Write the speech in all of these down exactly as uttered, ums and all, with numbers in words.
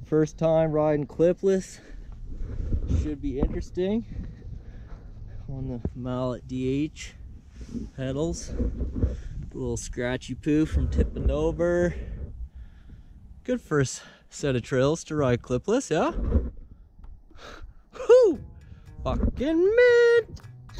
First time riding clipless. Should be interesting. On the mallet D H pedals. A little scratchy poo from tipping over. Good first set of trails to ride clipless, yeah? Whoo! Fucking mint!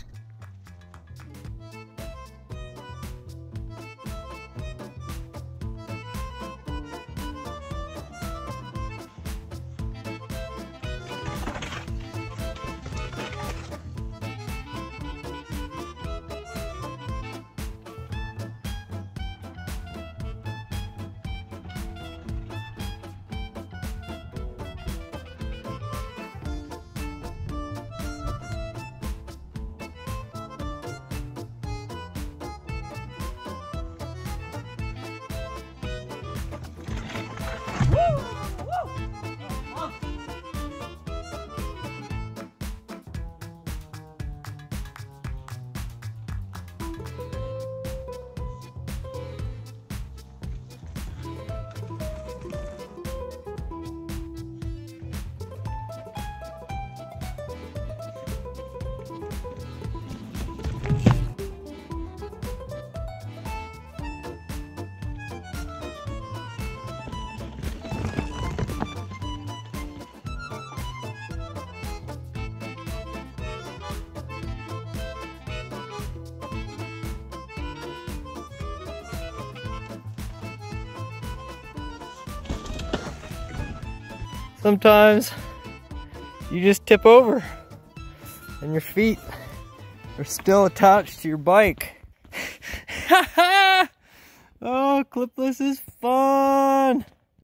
Sometimes you just tip over and your feet are still attached to your bike. Oh, clipless is fun!